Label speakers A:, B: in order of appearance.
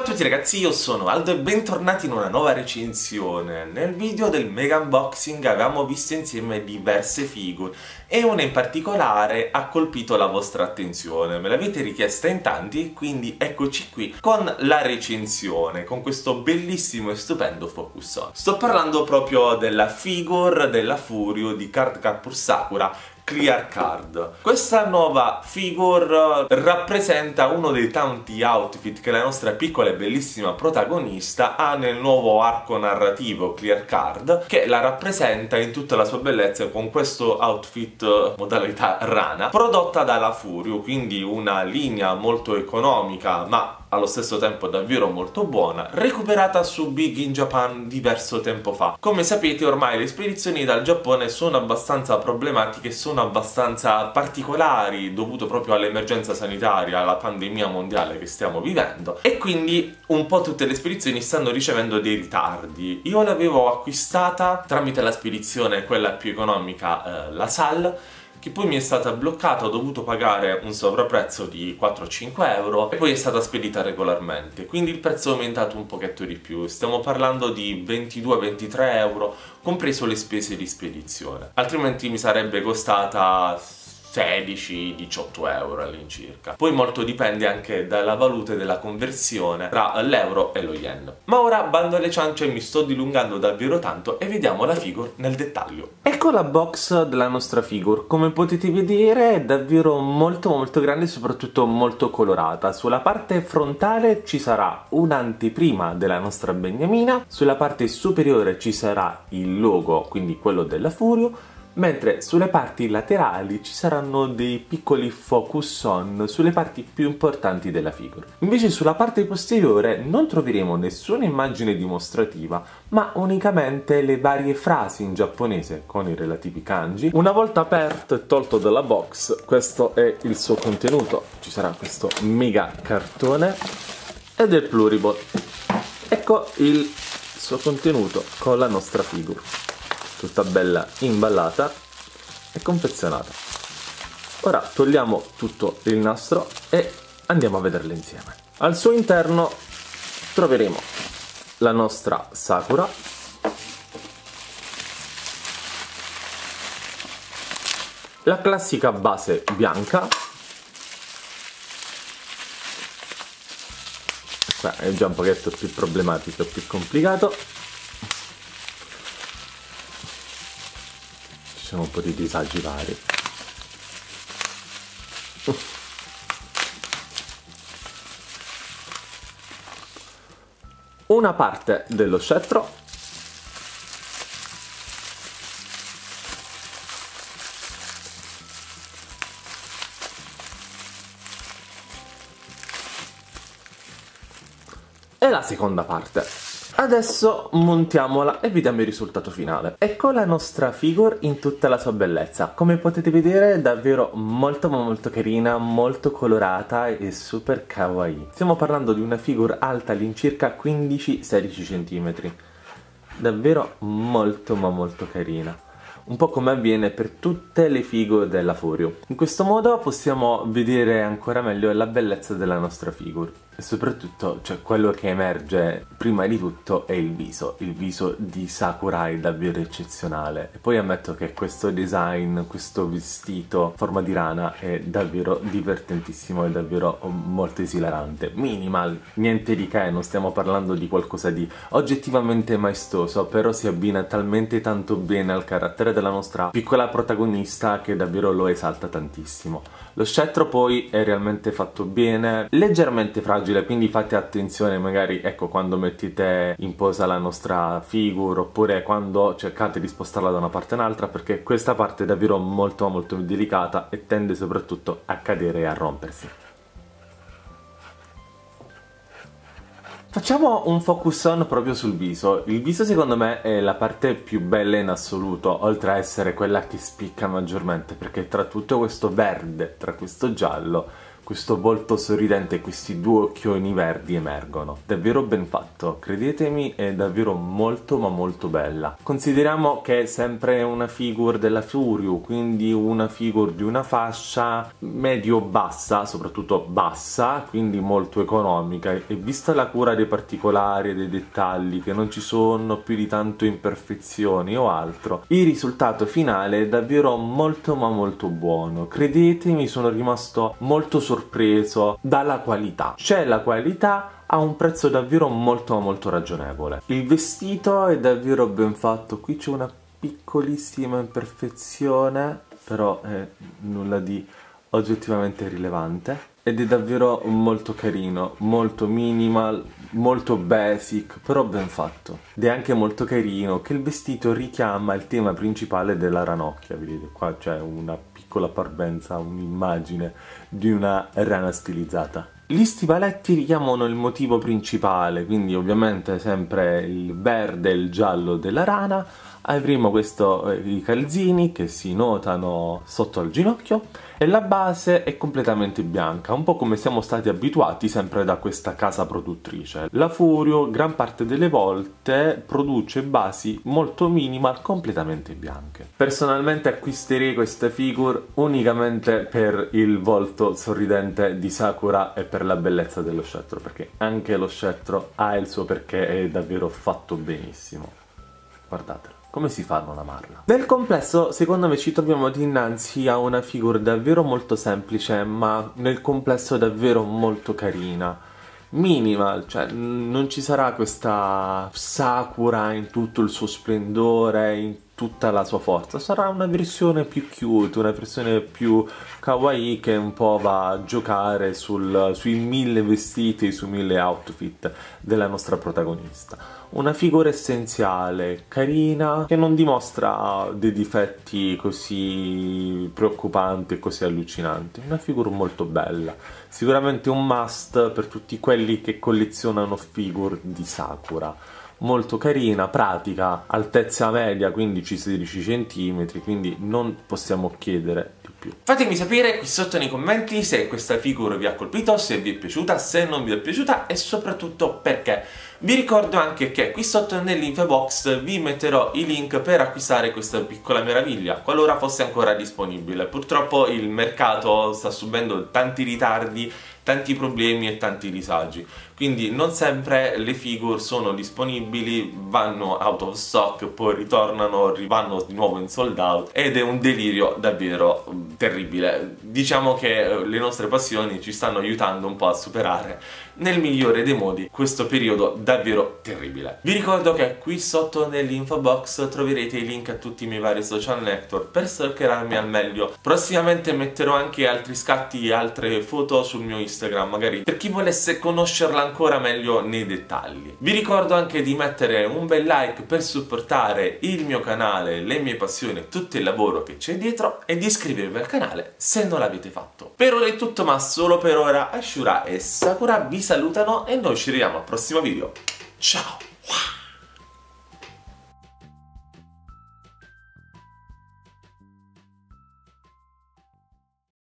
A: Ciao a tutti ragazzi, io sono Aldo e bentornati in una nuova recensione. Nel video del mega unboxing avevamo visto insieme diverse figure e una in particolare ha colpito la vostra attenzione. Me l'avete richiesta in tanti, quindi eccoci qui con la recensione, con questo bellissimo e stupendo Focus On. Sto parlando proprio della figure della Furio di Cardcaptor Sakura Clear Card. Questa nuova figure rappresenta uno dei tanti outfit che la nostra piccola e bellissima protagonista ha nel nuovo arco narrativo Clear Card, che la rappresenta in tutta la sua bellezza con questo outfit modalità rana, prodotta dalla Furio, quindi una linea molto economica ma allo stesso tempo davvero molto buona, recuperata su Big in Japan diverso tempo fa. Come sapete ormai le spedizioni dal Giappone sono abbastanza problematiche, sono abbastanza particolari dovuto proprio all'emergenza sanitaria, alla pandemia mondiale che stiamo vivendo, e quindi un po' tutte le spedizioni stanno ricevendo dei ritardi. Io l'avevo acquistata tramite la spedizione, quella più economica, la SAL, che poi mi è stata bloccata, ho dovuto pagare un sovrapprezzo di 4-5 euro e poi è stata spedita regolarmente, quindi il prezzo è aumentato un pochetto di più, stiamo parlando di 22-23 euro, compreso le spese di spedizione, altrimenti mi sarebbe costata 16-18 euro all'incirca. Poi molto dipende anche dalla valuta e della conversione tra l'euro e lo yen. Ma ora bando alle ciance, mi sto dilungando davvero tanto e vediamo la figure nel dettaglio. Ecco la box della nostra figure, come potete vedere è davvero molto grande e soprattutto molto colorata. Sulla parte frontale ci sarà un'anteprima della nostra beniamina, sulla parte superiore ci sarà il logo, quindi quello della Furio, mentre sulle parti laterali ci saranno dei piccoli focus on sulle parti più importanti della figure. Invece sulla parte posteriore non troveremo nessuna immagine dimostrativa, ma unicamente le varie frasi in giapponese con i relativi kanji. Una volta aperto e tolto dalla box, questo è il suo contenuto. Ci sarà questo mega cartone ed il pluriball. Ecco il suo contenuto con la nostra figure, tutta bella imballata e confezionata. Ora togliamo tutto il nastro e andiamo a vederle insieme. Al suo interno troveremo la nostra Sakura, la classica base bianca, qua è già un pochetto più problematico e più complicato. Un po' di disagi vari. Una parte dello scettro, e la seconda parte. Adesso montiamola e vediamo il risultato finale. Ecco la nostra figure in tutta la sua bellezza. Come potete vedere è davvero molto carina, molto colorata e super kawaii. Stiamo parlando di una figure alta all'incirca 15-16 cm. Davvero molto carina. Un po' come avviene per tutte le figure della Furio. In questo modo possiamo vedere ancora meglio la bellezza della nostra figure e soprattutto, cioè, quello che emerge prima di tutto è il viso. Il viso di Sakura è davvero eccezionale e poi ammetto che questo design, questo vestito a forma di rana è davvero divertentissimo, è davvero molto esilarante. Minimal, niente di che, non stiamo parlando di qualcosa di oggettivamente maestoso, però si abbina talmente tanto bene al carattere della nostra piccola protagonista che davvero lo esalta tantissimo. Lo scettro poi è realmente fatto bene, leggermente fragile, quindi fate attenzione magari, ecco, quando mettete in posa la nostra figure oppure quando cercate di spostarla da una parte all'altra, perché questa parte è davvero molto delicata e tende soprattutto a cadere e a rompersi. Facciamo un focus on proprio sul viso. Il viso secondo me è la parte più bella in assoluto, oltre a essere quella che spicca maggiormente, perché tra tutto questo verde, tra questo giallo, questo volto sorridente e questi due occhioni verdi emergono. Davvero ben fatto, credetemi, è davvero molto ma molto bella. Consideriamo che è sempre una figure della Furyu, quindi una figure di una fascia medio-bassa, soprattutto bassa, quindi molto economica, e vista la cura dei particolari e dei dettagli, che non ci sono più di tanto imperfezioni o altro, il risultato finale è davvero molto ma molto buono. Credetemi, sono rimasto molto sorpreso dalla qualità. C'è la qualità a un prezzo davvero molto ma molto ragionevole. Il vestito è davvero ben fatto, qui c'è una piccolissima imperfezione, però è nulla di oggettivamente rilevante, ed è davvero molto carino, molto minimal, molto basic, però ben fatto. Ed è anche molto carino che il vestito richiama il tema principale della ranocchia. Vedete qua c'è una piccola parvenza, un'immagine di una rana stilizzata. Gli stivaletti richiamano il motivo principale, quindi ovviamente sempre il verde e il giallo della rana. Avremo i calzini che si notano sotto al ginocchio e la base è completamente bianca, un po' come siamo stati abituati sempre da questa casa produttrice. La Furyu gran parte delle volte produce basi molto minimal completamente bianche. Personalmente acquisterei questa figure unicamente per il volto sorridente di Sakura e per la bellezza dello scettro, perché anche lo scettro ha il suo perché, è davvero fatto benissimo. Guardatelo. Come si fa a non amarla? Nel complesso, secondo me, ci troviamo dinanzi a una figura davvero molto semplice, ma nel complesso davvero molto carina. Minimal, cioè non ci sarà questa Sakura in tutto il suo splendore, in tutta la sua forza. Sarà una versione più cute, una versione più kawaii che un po' va a giocare sui 1000 vestiti, sui 1000 outfit della nostra protagonista. Una figura essenziale, carina, che non dimostra dei difetti così preoccupanti e così allucinanti. Una figura molto bella. Sicuramente un must per tutti quelli che collezionano figure di Sakura. Molto carina, pratica, altezza media 15-16 cm, quindi non possiamo chiedere di più. Fatemi sapere qui sotto nei commenti se questa figura vi ha colpito, se vi è piaciuta, se non vi è piaciuta e soprattutto perché. Vi ricordo anche che qui sotto nell'info box vi metterò i link per acquistare questa piccola meraviglia, qualora fosse ancora disponibile. Purtroppo il mercato sta subendo tanti ritardi, tanti problemi e tanti disagi, quindi non sempre le figure sono disponibili, vanno out of stock, poi ritornano, vanno di nuovo in sold out ed è un delirio davvero terribile. Diciamo che le nostre passioni ci stanno aiutando un po' a superare nel migliore dei modi questo periodo davvero terribile. Vi ricordo che qui sotto nell'info box troverete i link a tutti i miei vari social network per stalkerarmi al meglio. Prossimamente metterò anche altri scatti e altre foto sul mio Instagram, magari per chi volesse conoscerla ancora meglio nei dettagli. Vi ricordo anche di mettere un bel like per supportare il mio canale, le mie passioni e tutto il lavoro che c'è dietro, e di iscrivervi al canale se non l'avete fatto. Per ora è tutto, ma solo per ora. Ashura e Sakura vi salutano e noi ci vediamo al prossimo video. Ciao!